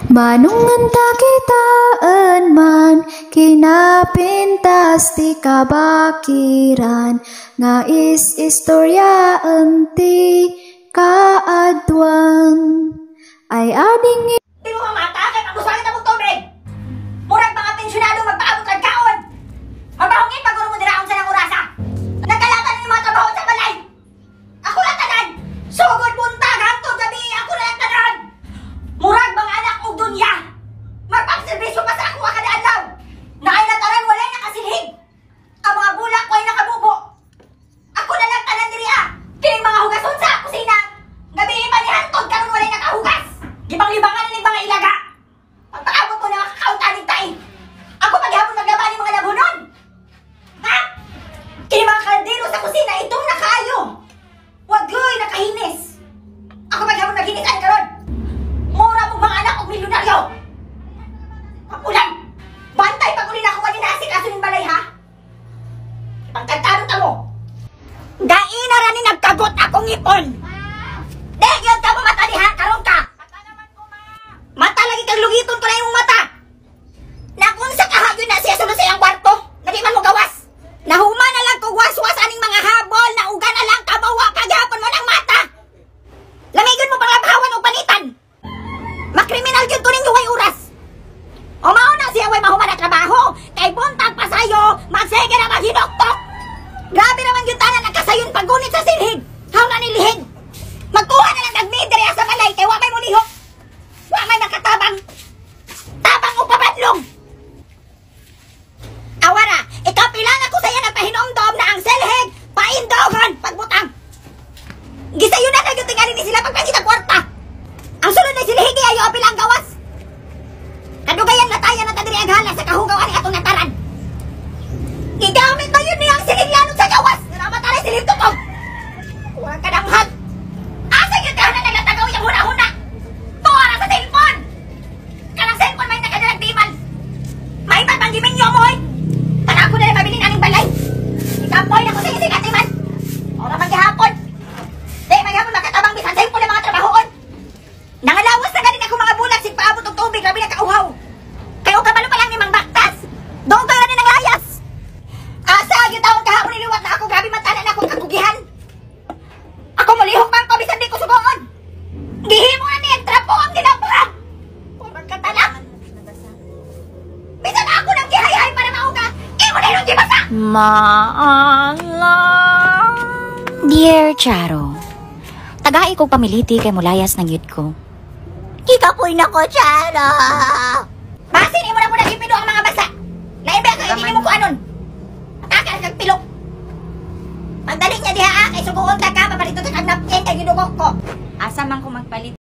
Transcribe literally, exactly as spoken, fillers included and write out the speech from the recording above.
Manunganta kitaan man, kinapintas ti kabakiran, nga is istorya enti kaadwan. Ay ading Di mo mamatake, pag-usangin na mong tubig! Murag mga pensyonado magpaabot kag kaon! Mabahongin pag mo diraon sa nang orasa! Nagkalatan ni mga trabaho sa balay! Ako lang tanan! Sugod buntag hangtod gabi ako na lang tanan! Murag mga anak og dunya! Magpagservisyo pa sa ako kada adlaw! Naay na tanan walay nakasilhig! Ang mga bulak ko ay nakabubo! Ako na lang tanan diri ah! Kining mga hugason sa kusina! Gabi pa ni hantod karon walay nakahugas! Gipang-libangan ni mga ilaga! Pagpaabot ko na makakautanig tayo! Ako paghapon maglaba ni mga labunon! Ha? Kini mga kaldero sa kusina itong nakaayo! Wagoy nakahinis! Ako paghapon naghinisan karon! Mura mo mga anak o milyonaryo! Papulan! Bantay pag uli na ako wali nasik aso ng balay ha! Pangkantarong ka mo! Dai na rani nagkagot akong ipon! Degyon ka mo matalihan karon ka! Mata lagi kang lugiton ko na yung mata! Nakunsa kahagyo na siya sunod sa iyang kwarto! Na di man mo gawas! Nahuma na lang kong waswas aning mga habol na uga na lang kabawa paghapon mo ng mata! Lamigon mo panglabahawan o panitan! Makriminal yun tuning duway oras! O mauna siya way mahuma na trabaho! Kay buntag pa sayo, magsige na maghinoktok! Grabe naman yung tanan nagkasayon paggunit sa silhig! Haw na nilihig! Magkuha na lang nagmidre sa balay kay wakay mo lihok! Wa may makatabang! Tabang o pabadlong! Awara, ikaw pilang ako sa'yo nagpahinomdom na ang selheg paindogon pagbutang! Gisayo na lang yung tingali ni sila pagpangita kwarta! Ang sunod na silhigi ayo pilang gawas! Kadugayan na tayo na tadiri aghala sa kahugawan ni atong nataran! Gigamit na yun niyang silingyanod sa gawas! Naramatala siling tukog! Huwag ka damhat! Asa yun ka na nagatagaw yung huna-huna! Tuwara sa cellphone! Kanang cellphone may nakadiragdiman! May patang giminyo mo eh! Tanang ko na rin mabili naning balay! Ikapoy na ko sa isinatiman! Ora maghihapon! Di maghihapon makatabang bisan cellphone ng mga trabahoon! Nangalawas na ganin ako mga bulag sig paabot og tubig grabe na kauhaw! Kayo kabalo pa lang ni Mang Baktas! Doon ka ganin ang layas! Asa yung taon kahapon niliwat na ako grabe matanan ako kakugihan! Ako mulihok man ko bisan di ko sugoon! Gihimo na niya trapo ang ginapura! Purag ka talang! Bisan ako nang gihay-hay para mauga! Imo na yung gibasa! Maalam. Dear Charo, tagai kong pamiliti kay mulayas ng yut ko. Kikapoy na ko, Charo! Basin, imo na mo naging pido ang mga basa! Naimbe ka, hindi mo ko anon! Takal kag pilok! Pagdali niya diha, kay suguon ka ka, paparito ka kag napkin kay gidugok ko! Asa man ko magpalit